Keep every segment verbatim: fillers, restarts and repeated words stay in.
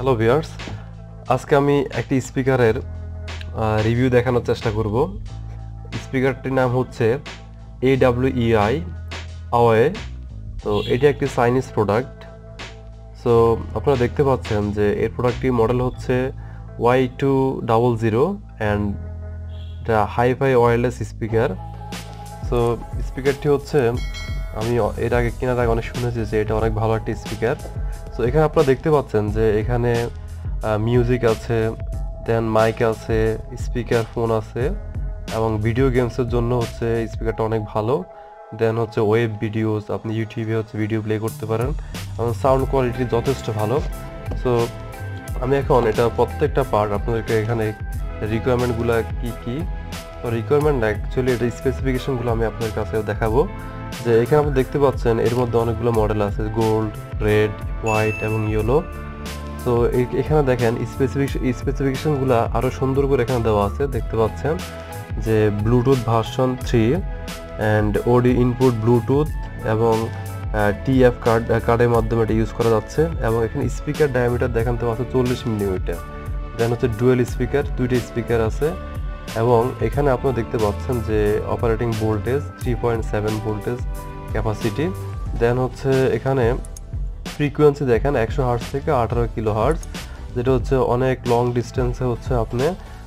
Hello viewers, আজকে আমি একটি স্পিকারের রিভিউ দেখানোর চেষ্টা করব। স্পিকারটির নাম হচ্ছে এ ডাব্লিউ ই আই আওয়ে। তো এটি একটি চাইনিজ প্রোডাক্ট। সো আপনারা দেখতে পাচ্ছেন যে এর প্রোডাক্টটির মডেল হচ্ছে Y two double zero and এটা হাইফাই ওয়্যারলেস স্পিকার। সো স্পিকারটি হচ্ছে আমি এর আগে কেনার আগে অনেক শুনেছি যে এটা অনেক ভালো একটি স্পিকার। সো এখানে আপনারা দেখতে পাচ্ছেন যে এখানে মিউজিক আছে, দেন মাইক আছে, স্পিকার ফোন আছে এবং ভিডিও গেমসের জন্য হচ্ছে স্পিকারটা অনেক ভালো। দেন হচ্ছে ওয়েব ভিডিওস, আপনি ইউটিউবে হচ্ছে ভিডিও প্লে করতে পারেন এবং সাউন্ড কোয়ালিটি যথেষ্ট ভালো। সো আমি এখন এটা প্রত্যেকটা পার্ট আপনাদেরকে এখানে রিকোয়ারমেন্টগুলো কী কী রিকোয়ারমেন্ট অ্যাকচুয়ালি এটা স্পেসিফিকেশনগুলো আমি আপনাদের কাছে দেখাবো। যে এখানে আপনি দেখতে পাচ্ছেন এর মধ্যে অনেকগুলো মডেল আছে, গোল্ড, রেড, হোয়াইট এবং ইয়েলো। তো এখানে দেখেন স্পেসিফিকেশন স্পেসিফিকেশনগুলো আরও সুন্দর করে এখানে দেওয়া আছে। দেখতে পাচ্ছেন যে Bluetooth version three and OD input Bluetooth এবং টিএফ কার্ড কার্ডের মাধ্যমে এটা ইউজ করা যাচ্ছে। এবং এখানে স্পিকার ডায়ামিটার দেখান তো আছে চল্লিশ মিলিমিটার। দেন হচ্ছে ডুয়েল স্পিকার, দুইটা স্পিকার আছে এবং এখানে আপনারা দেখতে পাচ্ছেন যে operating voltage three point seven voltage capacity. Then হচ্ছে এখানে ফ্রিকোয়েন্সি দেখেন একশো হার্টজ থেকে আঠারো কিলো হার্টজ, যেটা হচ্ছে অনেক লং ডিস্টেন্সে হচ্ছে আপনি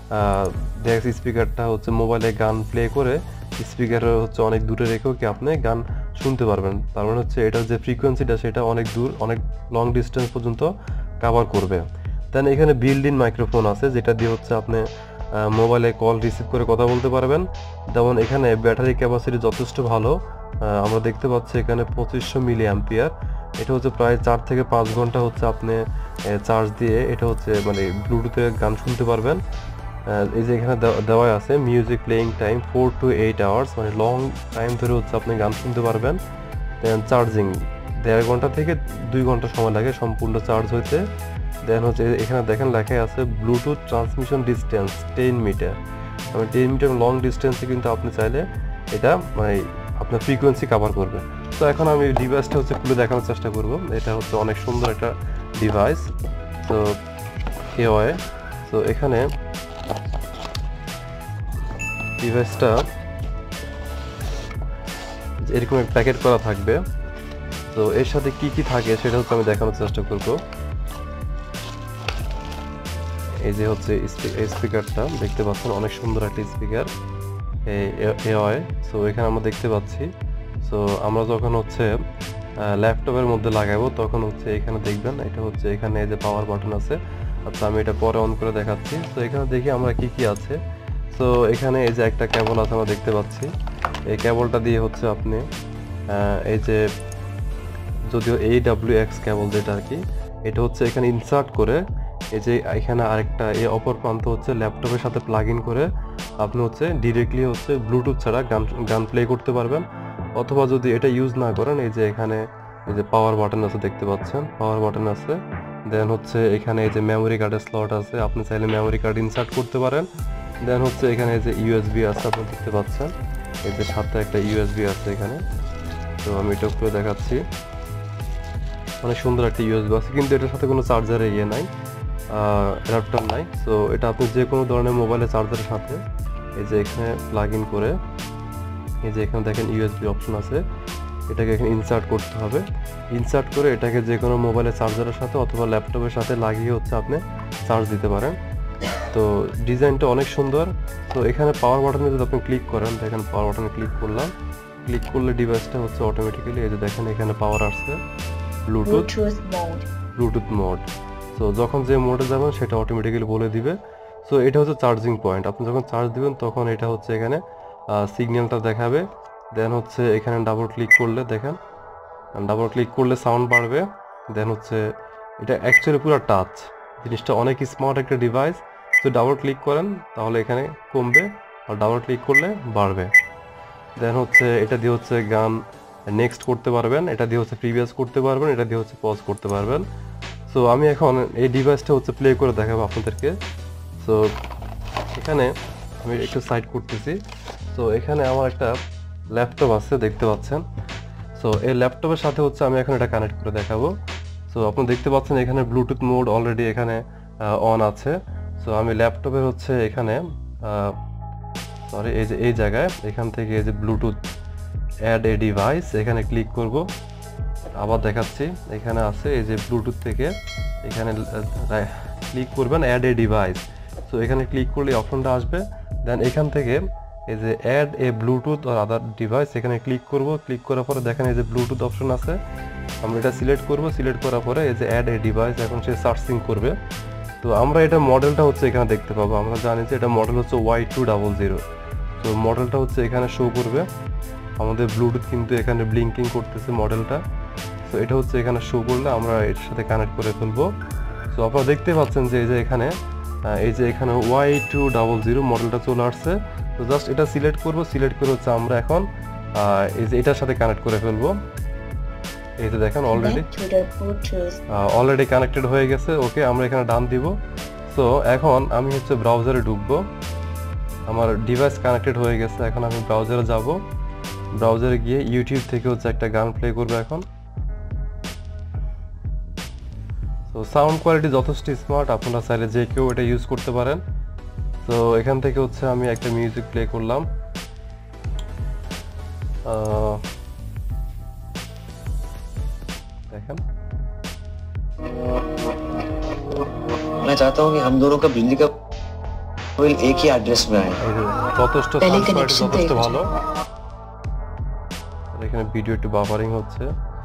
দেখ স্পিকারটা হচ্ছে মোবাইলে গান প্লে করে স্পিকারে হচ্ছে অনেক দূরে রেখেও কি আপনি গান শুনতে পারবেন। তার মানে হচ্ছে এটার যে ফ্রিকোয়েন্সিটা সেটা অনেক দূর, অনেক লং ডিস্টেন্স পর্যন্ত কাভার করবে। দেন এখানে বিল্ড ইন মাইক্রোফোন আছে, যেটা দিয়ে হচ্ছে আপনি মোবাইলে কল রিসিভ করে কথা বলতে পারবেন। যেমন এখানে ব্যাটারি ক্যাপাসিটি যথেষ্ট ভালো, আমরা দেখতে পাচ্ছি এখানে পঁচিশশো মিলি অ্যাম্পিয়ার। এটা হচ্ছে প্রায় চার থেকে পাঁচ ঘন্টা হচ্ছে আপনি চার্জ দিয়ে এটা হচ্ছে মানে ব্লুটুথে গান শুনতে পারবেন। এই যে এখানে দেওয়া আছে music playing time four two eight hours, মানে লং টাইম ধরে হচ্ছে আপনি গান শুনতে পারবেন। দেন চার্জিং দেড় ঘন্টা থেকে দুই ঘন্টা সময় লাগে সম্পূর্ণ চার্জ হইতে। দেন হচ্ছে এখানে দেখেন লেখাই আছে Bluetooth transmission distance ten metre, মানে টেন মিটার লং ডিস্টেন্সে কিন্তু আপনি চাইলে এটা মানে আপনার ফ্রিকোয়েন্সি কাভার করবে। তো এখন আমি ডিভাইসটা হচ্ছে খুলে দেখানোর চেষ্টা করব। এটা হচ্ছে অনেক সুন্দর একটা ডিভাইস। তো এওয়ে তো এখানে ডিভাইসটা এরকম একটা প্যাকেট করা থাকবে। তো এর সাথে কি কি থাকে সেটা হচ্ছে আমি দেখানোর চেষ্টা করব। এই যে হচ্ছে স্পিকারটা দেখতে পাচ্ছেন, অনেক সুন্দর একটা স্পিকার এওয়ে। সো এখানে আমরা দেখতে পাচ্ছি। সো আমরা যখন হচ্ছে ল্যাপটপের মধ্যে লাগাবো তখন হচ্ছে এখানে দেখবেন এটা হচ্ছে এখানে যে পাওয়ার বাটন আছে। আচ্ছা আমি এটা পরে অন করে দেখাচ্ছি। তো এখানে দেখি আমরা কি কি আছে। সো এখানে এই যে একটা কেবল আছে আমরা দেখতে পাচ্ছি। এই কেবলটা দিয়ে হচ্ছে আপনি এই যে যদিও এ ডাব্লিউ এক্স কেবল যেটা আর কি, এটা হচ্ছে এখানে ইনসার্ট করে এই যে এখানে আরেকটা এই অপর প্রান্ত হচ্ছে ল্যাপটপের সাথে প্লাগ ইন করে আপনি হচ্ছে ডিরেক্টলি হচ্ছে ব্লুটুথ ছাড়া গান গান প্লে করতে পারবেন। অথবা যদি এটা ইউজ না করেন এই যে এখানে এই যে পাওয়ার বাটন আছে দেখতে পাচ্ছেন, পাওয়ার বাটন আছে। দেন হচ্ছে এখানে এই যে মেমোরি কার্ডের স্লট আছে, আপনি চাইলে মেমোরি কার্ড ইনসার্ট করতে পারেন। দেন হচ্ছে এখানে এই যে ইউএসবি আছে আপনি দেখতে পাচ্ছেন, এই যে সাথে একটা ইউএসবি আছে এখানে। তো আমি এটা করে দেখাচ্ছি, অনেক সুন্দর একটা ইউএসবি আছে, কিন্তু এটার সাথে কোনো চার্জারের ইয়ে নাই, অ্যাডাপ্টার নাই। সো এটা আপনি যে কোনো ধরনের মোবাইলের চার্জারের সাথে এই যে এখানে প্লাগ ইন করে এই যে এখানে দেখেন ইউএসবি অপশন আছে, এটাকে এখানে ইনসার্ট করতে হবে। ইনসার্ট করে এটাকে যে কোনো মোবাইলের চার্জারের সাথে অথবা ল্যাপটপের সাথে লাগিয়ে হচ্ছে আপনি চার্জ দিতে পারেন। তো ডিজাইনটা অনেক সুন্দর। তো এখানে পাওয়ার বাটনে যদি আপনি ক্লিক করেন, দেখেন পাওয়ার বাটনে ক্লিক করলাম, ক্লিক করলে ডিভাইসটা হচ্ছে অটোমেটিক্যালি এই যে দেখেন এখানে পাওয়ার আসছে Bluetooth mode Bluetooth mode. So যখন যে মোডে যাবেন সেটা অটোমেটিক্যালি বলে দিবে। সো এটা হচ্ছে চার্জিং পয়েন্ট, আপনি যখন চার্জ দিবেন তখন এটা হচ্ছে এখানে সিগন্যালটা দেখাবে। দেন হচ্ছে এখানে ডাবল ক্লিক করলে দেখেন ডাবল ক্লিক করলে সাউন্ড বাড়বে। দেন হচ্ছে এটা অ্যাকচুয়ালি পুরো টাচ, জিনিসটা অনেক স্মার্ট একটা ডিভাইস। তো ডাবল ক্লিক করেন তাহলে এখানে কমবে আর ডাবল ক্লিক করলে বাড়বে। দেন হচ্ছে এটা দিয়ে হচ্ছে গান নেক্সট করতে পারবেন, এটা দিয়ে হচ্ছে প্রিভিয়াস করতে পারবেন, এটা দিয়ে হচ্ছে পজ করতে পারবেন। সো আমি এখন এই ডিভাইসটা হচ্ছে প্লে করে দেখাবো আপনাদেরকে। সো এখানে আমি একটু সাইড করতেছি। সো এখানে আমার একটা ল্যাপটপ আছে দেখতে পাচ্ছেন। সো এই ল্যাপটপের সাথে হচ্ছে আমি এখন এটা কানেক্ট করে দেখাবো। সো আপনি দেখতে পাচ্ছেন এখানে ব্লুটুথ মোড অলরেডি এখানে অন আছে। সো আমি ল্যাপটপে হচ্ছে এখানে সরি এই যে এই জায়গায় এখান থেকে এই যে ব্লুটুথ অ্যাড এ ডিভাইস এখানে ক্লিক করব। আবার দেখাচ্ছি এখানে আছে এই যে ব্লুটুথ থেকে এখানে ক্লিক করবেন অ্যাড এ ডিভাইস। সো এখানে ক্লিক করলে অপশনটা আসবে। দেন এখান থেকে এই যে অ্যাড এ ব্লুটুথ আর আদার ডিভাইস এখানে ক্লিক করব। ক্লিক করার পরে দেখেন এই যে ব্লুটুথ অপশন আছে, আমরা এটা সিলেক্ট করব। সিলেক্ট করার পরে এই যে অ্যাড এ ডিভাইস এখন সে সার্চিং করবে। তো আমরা এটা মডেলটা হচ্ছে এখানে দেখতে পাবো। আমরা জানি যে এটা মডেল হচ্ছে ওয়াই টু ডাবল জিরো। তো মডেলটা হচ্ছে এখানে শো করবে। আমাদের ব্লুটুথ কিন্তু এখানে ব্লিঙ্কিং করতেছে মডেলটা। তো এটা হচ্ছে এখানে শো করলে আমরা এর সাথে কানেক্ট করে ফেলবো। তো আপনারা দেখতে পাচ্ছেন যে এই যে এখানে এই যে এখানে ওয়াই টু ডাবল জিরো মডেলটা চলে আসছে। তো জাস্ট এটা সিলেক্ট করব। সিলেক্ট করে হচ্ছে আমরা এখন এই যে এটার সাথে কানেক্ট করে ফেলবো। এই যে দেখেন অলরেডি অলরেডি কানেক্টেড হয়ে গেছে। ওকে, আমরা এখানে ডান দিব। সো এখন আমি হচ্ছে ব্রাউজারে ঢুকবো। আমার ডিভাইস কানেক্টেড হয়ে গেছে। এখন আমি ব্রাউজারে যাব। ব্রাউজারে গিয়ে ইউটিউব থেকে হচ্ছে একটা গান প্লে করবো এখন। তো সাউন্ড কোয়ালিটি যথেষ্ট স্মার্ট, আপনারা চাইলে যে কেউ এটা ইউজ করতে পারেন। তো এখান থেকে হচ্ছে আমি একটা মিউজিক প্লে করলাম। দেখেন मैं चाहता हूं कि हम दोनों का बिजली का बिल एक ही एड्रेस में आए। যথেষ্ট সাউন্ড কোয়ালিটি যথেষ্ট ভালো। এখানে ভিডিও একটু বাফারিং হচ্ছে।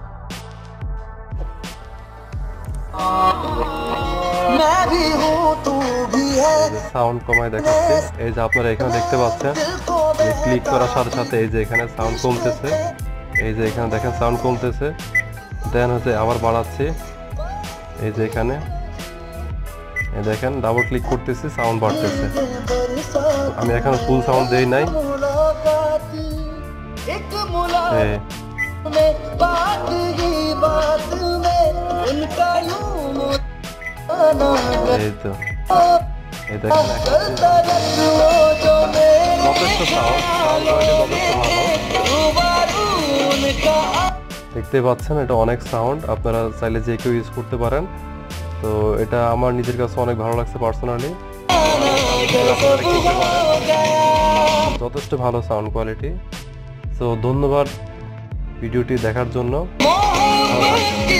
সাউন্ড কমায় দেখাচ্ছে। এই যে আপনারা এখানে দেখতে পাচ্ছেন ক্লিক করার সাথে সাথে এই যে এখানে সাউন্ড কমতেছে। এই যে এখানে দেখেন সাউন্ড কমতেছে। দেন হচ্ছে আবার বাড়াচ্ছি। এই যে এখানে এই দেখেন ডাবল ক্লিক করতেছি, সাউন্ড বাড়তেছে। আমি এখানে ফুল সাউন্ড দেই নাই। এই তো এই দেখেন যথেষ্ট সাউন্ড সাউন্ড কোয়ালিটি যথেষ্ট ভালো দেখতে পাচ্ছেন। এটা অনেক সাউন্ড, আপনারা চাইলে যে কেউ ইউজ করতে পারেন। তো এটা আমার নিজের কাছে অনেক ভালো লাগছে পার্সোনালি। যথেষ্ট ভালো সাউন্ড কোয়ালিটি। তো ধন্যবাদ ভিডিওটি দেখার জন্য।